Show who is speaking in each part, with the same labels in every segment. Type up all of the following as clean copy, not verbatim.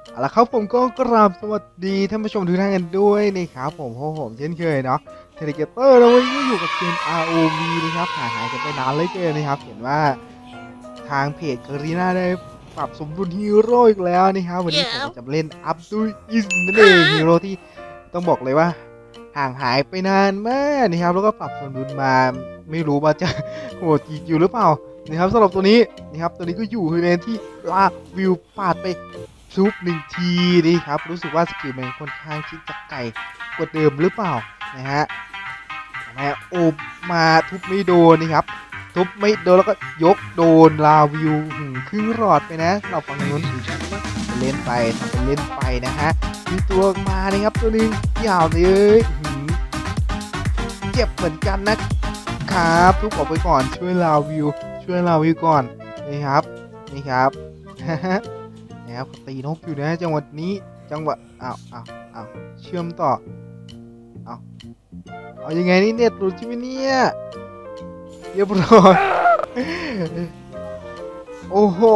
Speaker 1: เอาละครับผมก็กราบสวัสดีท่านผู้ชมทุกท่านกันด้วยนะครับผมเช่นเคยเนาะเทเลเกเตอร์แล้ววันนี้ก็อยู่กับเกม ROV นะครับหายกันไปนานเลยเกินนะครับเห็นว่าทางเพจกรีน่าได้ปรับสมดุลฮีโร่อีกแล้วนะครับวันนี้ผมจะเล่นอัพดุลอิสนั่นเองฮีโร่ที่ต้องบอกเลยว่าห่างหายไปนานมากนะครับแล้วก็ปรับสมดุลมาไม่รู้ว่าจะโหดจริงอยู่หรือเปล่านะครับสำหรับตัวนี้นะครับตัวนี้ก็อยู่ในที่ลาวิวปาดไปซุป1 ทีนี่ครับรู้สึกว่าสกิลมันค่อนข้างที่จะไกลกว่าเดิมหรือเปล่านะฮะโอบมาทุบไม่โดนนี่ครับทุบไม่โดนแล้วก็ยกโดนลาวิวครึ่งหลอดไปนะเราฝั่งนู้นเล่นไปทำเป็นเล่นไปนะฮะมีตัวมาเลยครับตัวนึงยาวเลยเจ็บเหมือนกันนะครับทุบออกไปก่อนช่วยลาวิวก่อนนี่ครับนะครับตีนกอยู่นะจังหวะนี้จังหวะอ้าวเชื่อมต่อเอายังไงนี่เน็ตหลุดใช่ไหมเนี่ยเรียบร้อยโอ้โห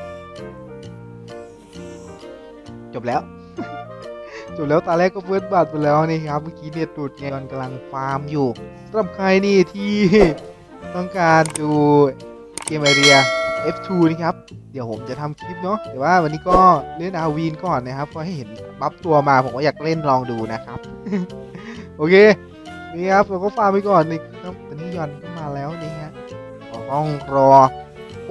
Speaker 1: จบแล้วตาแรกก็เฟิร์สบัตรไปแล้วนี่ครับเมื่อกี้เน็ตหลุดไงตอนกำลังฟาร์มอยู่สำหรับใครนี่ที่ต้องการดูเกมไอเรีย F2 นะครับเดี๋ยวผมจะทำคลิปเนาะแต่ว่าวันนี้ก็เล่นอาวีนก่อนนะครับเพราะให้เห็นบัฟตัวมาผมก็อยากเล่นลองดูนะครับ โอเคนี่ครับเราก็ฟาร์มไปก่อนนี่ครับตอนนี้ยอนก็มาแล้วนี่ฮะต้องรอโอ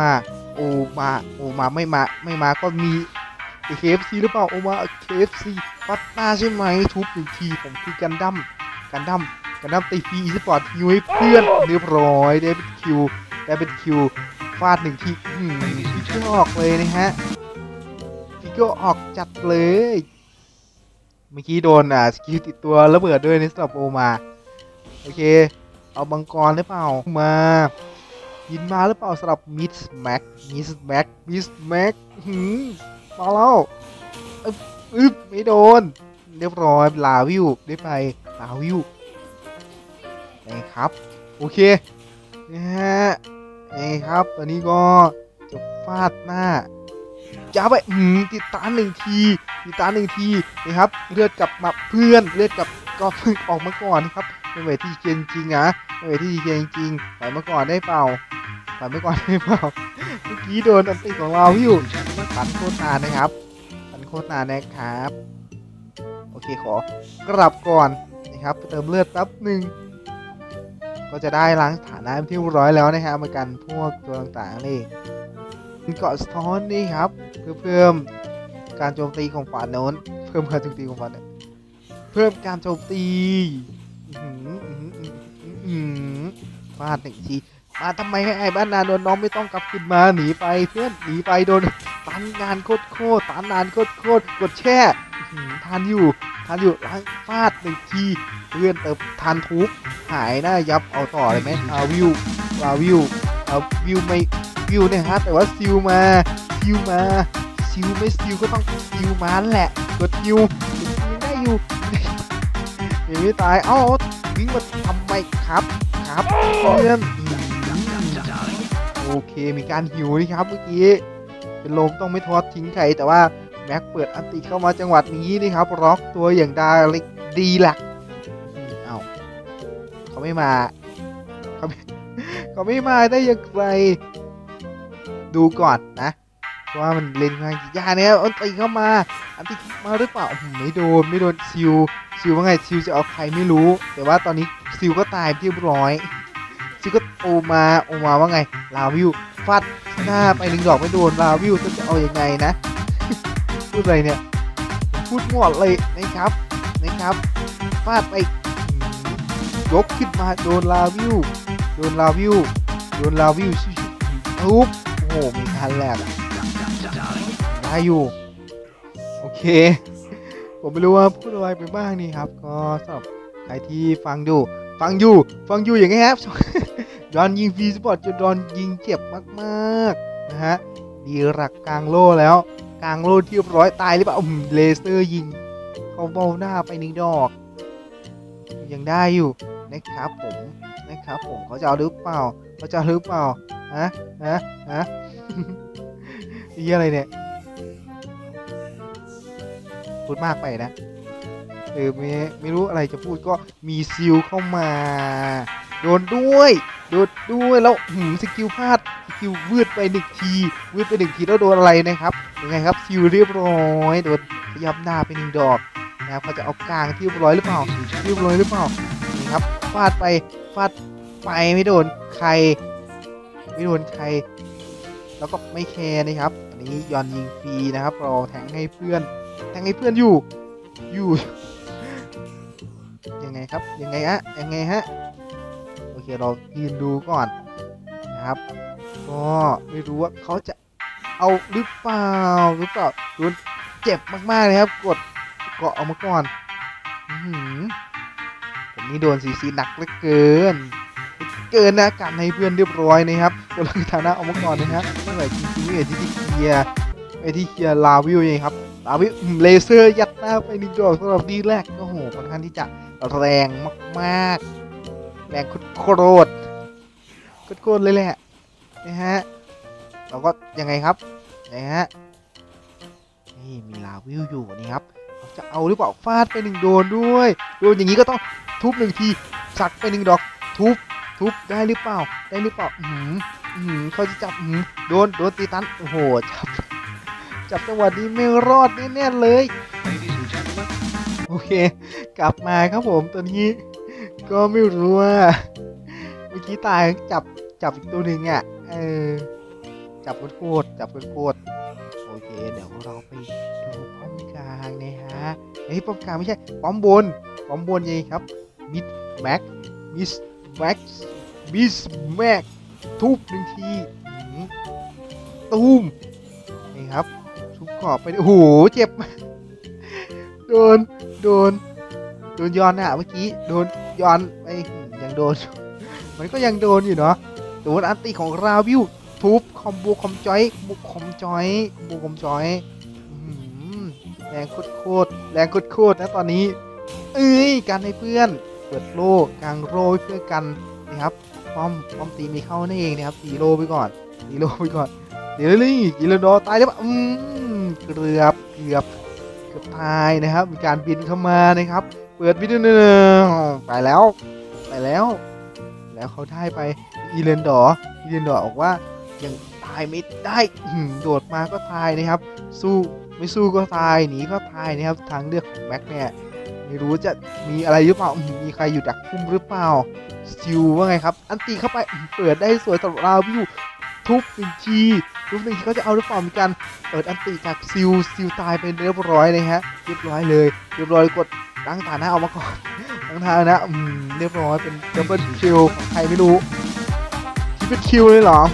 Speaker 1: มาไม่มาก็มี KFC หรือเปล่าโอมา KFC ปัตตาใช่ไหมทุบ1 ทีผมคือกันดั้มตีฟรีสปอร์ตฮิวให้เพื่อนเรียบร้อยได้เป็นคิวฟาด1 ทีฟิกเกอร์ออกเลยนะฮะฟิกเกอร์ออกจัดเลยเมื่อกี้โดนสกิลติดตัวระเบิดด้วยในสำหรับโอมาโอเคเอาบังกรหรือเปล่ามายินมาหรือเปล่าสำหรับมิสแม็กมาแล้วไม่โดนเรียบร้อยลาวิวได้ไปลาวิวนะครับโอเคนะฮะนี่ครับตอนนี้ก็จะฟาดหน้าจะไปติดตา1 ทีนะครับเลือดกลับมาเพื่อนเลือดกลับก็เพิ่งออกมาก่อนนะครับเป็นเวทีเกนจริงนะเป็นเวทีเกนจริงถอยมาก่อนได้เปล่าเมื่อกี้โดนอันติของเราอยู่ปันโคตรนานนะครับโอเคขอกลับก่อนนะครับเติมเลือดแป๊บหนึ่งก็จะได้ล้างฐานะที่ร้อยแล้วนะครับมากันพวกตัวต่างๆนี่เกาะสะท้อนนี่ครับเพื่อเพิ่มการโจมตีของฝ่ายโน้นเพิ่มการโจมตีของฝ่ายนี้เพิ่มการโจมตีฟาด1 ทีมาทำไมให้ไอ้บ้านนาโดนน้องไม่ต้องกลับขึ้นมาหนีไปเพื่อนหนีไปโดนตันงานโคตรกดแช่ทานอยู่ล้างฟาด1 ทีเพื่อนเติมทานทุบหายหน้ายับเอาต่อเลยไหมวิวไม่วิวเนี่ยฮะแต่ว่าซิลไม่ซิลก็ต้องซิลมาแหละกดซิลได้อยู่ยังไม่ตายวิ่งมาทำไมครับเพื่อนโอเคมีการหิวนี่ครับเมื่อกี้เป็นลมต้องไม่ทอดทิ้งใครแต่ว่าแม็กเปิดอันติเข้ามาจังหวัดนี้นี่ครับล็อกตัวอย่างดีหลักเขาไม่มาได้ยังไงดูก่อนนะว่ามันเล่นง่ายยาเนี่ยอันติเข้ามาหรือเปล่าไม่โดนซิลว่าไงซิลจะเอาใครไม่รู้แต่ว่าตอนนี้ซิลก็ตายเรียบร้อยซิลก็โอมาว่าไงลาวิวฟาดหน้าไป1 ดอกไม่โดนลาวิวจะเอายังไงนะพูดอะไรเนี่ยพูดหมดเลยนะครับฟาดไปยกขึ้นมาโดนลาวิวทุบโอ้โหมีทันแหลกได้อยู่โอเคผมไม่รู้ว่าพูดอะไรไปบ้างนี่ครับก็สำหรับใครที่ฟังอยู่อย่างไงครับดอนยิงฟรีสปอร์ตจนดอนยิงเจ็บมากๆนะฮะดีหลักกลางโล่แล้วกลางโล่ที่ร้อยตายหรือเปล่าเลเซอร์ยิงเขาเบ้าหน้าไป1 ดอกยังได้อยู่นะครับผมเขาจะเอาหรือเปล่าฮะนี่อะไรเนี่ยพูดมากไปนะไม่รู้อะไรจะพูดก็มีซิลเข้ามาโดนด้วยแล้วสกิลพลาดสกิลวืดไปหนึ่งทีแล้วโดนอะไรนะครับยังไงครับซิลเรียบร้อยโดนยับหน้าไปหนึ่งดอกนะครับเขาจะเอากลางที่เรียบร้อยหรือเปล่านี่ครับฟาดไปไม่โดนใครแล้วก็ไม่แคร์นะครับอันนี้ย้อนยิงฟรีนะครับรอแทงให้เพื่อนอยู่ยังไงครับยังไงฮะโอเคเรายืนดูก่อนนะครับก็ไม่รู้ว่าเขาจะเอาหรือเปล่าโดนเจ็บมากๆเลยครับกดเกาะออกมาก่อนผมนี่โดนซีหนักเหลือเกินนะการให้เพื่อนเรียบร้อยนะครับกำลังฐานะออกมาก่อนนะครับไม่ไหวจริงๆที่เคลียร์ลาวิวเองครับลาวิวเลเซอร์ยัดหน้าไปหนึ่งดอกสำหรับดีแรกโอ้โหค่อนข้างที่จะแรงมากๆแรงโคตรเลยแหละนะฮะเราก็ยังไงครับนะฮะนี่มีลาวิวอยู่นี่ครับเขาจะเอาหรือเปล่าฟาดไปหนึ่งโดนด้วยโดนอย่างนี้ก็ต้องทุบหนึ่งทีสักไปหนึ่งดอกทุบได้หรือเปล่าเขาจะจับโดนตีตันโอ้โหจับจังหวะนี้ไม่รอดแน่ๆเลยโอเคกลับมาครับผมตอนนี้ก็ไม่รู้ว่าเมื่อกี้ตายจับอีกตัวหนึ่งอ่ะจับโคตรโอเคเดี๋ยวเราไปดูป้อมกลางนะฮะป้อมกลางไม่ใช่ป้อมบนยังไงครับมิสแม็กทุบหนึ่งทีตูมนี่ครับทุบขอบไปโอ้โหเจ็บโดนย้อนอ่ะเมื่อกี้โดนย้อนไปยังโดนมันก็ยังโดนอยู่เนาะโดนอันตีของราวิวทุบคอมโบคอมจอยแรงโคตรนะตอนนี้การให้เพื่อนเปิดโล่กลางโล่เพื่อกันนะครับป้อมตีมีเข้านั่นเองนะครับตีโล่ไปก่อนเดี๋ยวนี่กิโลโดตายแล้วเกือบตายนะครับมีการบินเข้ามานะครับเปิดวิดีโอไปแล้วเขาได้ไปอีเลนดอร์บอกว่ายังตายไม่ได้โดดมาก็ตายนะครับไม่สู้ก็ตายหนีก็ตายนะครับทางเลือกของแม็กเนี่ยไม่รู้จะมีอะไรหรือเปล่ามีใครอยู่ดักพุ่มหรือเปล่าซิลว่าไงครับอันตีเข้าไปเปิดได้สวยสำหรับราวิวทุบหนึ่งทีเขาจะเอาหรือเปล่ามีการเปิดอันตีจากซิลตายไปเรียบร้อยเลยฮะเรียบร้อยกดตั้งฐานะออกมาก่อนตั้งฐานะเรียบร้อยเป็นดับเบิลคิวของใครไม่รู้ที่เป็นคิวเลยเหรอ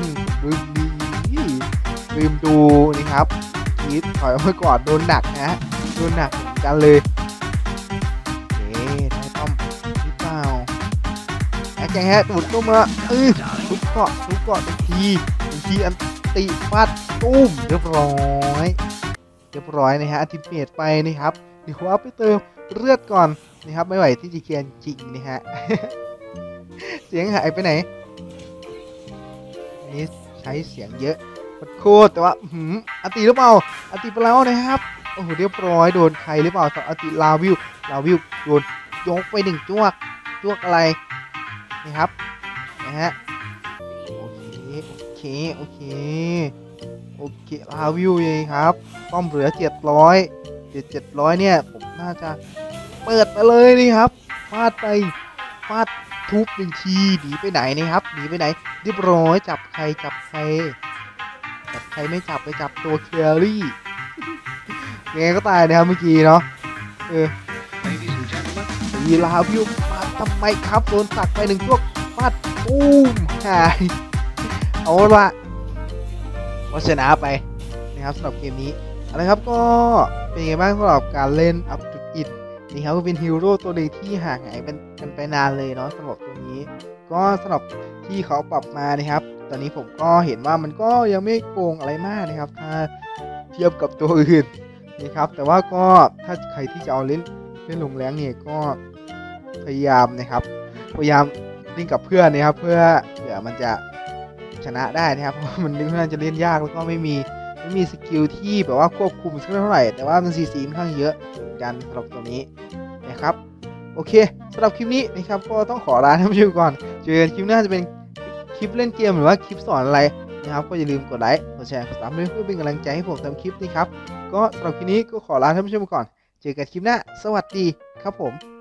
Speaker 1: ลืมดูนี่ครับทีถอยออกมาก่อนโดนหนักนะเหมือนกันเลยได้ป้อมหรือเปล่าแกฮะตูดก็มาทุบเกาะทันทีอันตีฟาดตุ้มเรียบร้อยนะฮะอันติเมตไปนะครับเดี๋ยวว่าไปเติมเลือดก่อนนะครับไม่ไหวที่จะเคียนจริงนะฮะ เสียงหายไปไหนนี่ใช้เสียงเยอะโคตรแต่ว่าอันตีหรือเปล่าอันตีไปแล้วนะครับโอ้โหเรียบร้อยโดนใครหรือเปล่าอันตีลาวิวโดนยกไปหนึ่งจวกอะไรนะครับนะฮะโอเคลาวิวยังครับป้อมเหลือ700เนี่ยผมน่าจะเปิดไปเลยนี่ครับฟาดทุบหนึ่งทีหนีไปไหนนะครับเรียบร้อยจับใครไม่จับไปจับตัวเคลรี่ยังไงก็ตายนะครับเมื่อกี้เนาะตีลาวิวมาทำไมครับโดนตัดไปหนึ่งพวกฟาดหายเอาละวัชนะไปนะครับสำหรับเกมนี้อะไรครับก็เป็นไงบ้างสำหรับการเล่นอัพจุดอิดนี่ครับก็เป็นฮีโร่ตัวหนึ่งที่ห่างหายกันไปนานเลยเนาะสำหรับตัวนี้ก็สำหรับที่เขาปรับมานะครับตอนนี้ผมก็เห็นว่ามันก็ยังไม่โกงอะไรมากนะครับถ้าเทียบกับตัวอื่นนะครับแต่ว่าก็ถ้าใครที่จะเอาเล่นลงแรงเนี่ยก็พยายามเล่นกับเพื่อนนะครับเพื่อมันจะชนะได้นะครับเพราะมันค่อนข้างจะเล่นยากแล้วก็ไม่มีไม่มีสกิลที่แบบว่าควบคุมสักเท่าไหร่แต่ว่ามันซีค่อนข้างเยอะเหมือนกันสำหรับตัวนี้นะครับโอเคสำหรับคลิปนี้นะครับก็ต้องขอลาท่านผู้ชมก่อนเจอกันคลิปหน้าจะเป็นคลิปเล่นเกมหรือว่าคลิปสอนอะไรนะครับก็อย่าลืมกดไลค์กดแชร์กดติดตามเพื่อเป็นกำลังใจให้ผมทำคลิปนี้ครับก็สำหรับคลิปนี้ก็ขอลาท่านผู้ชมก่อนเจอกันคลิปหน้าสวัสดีครับผม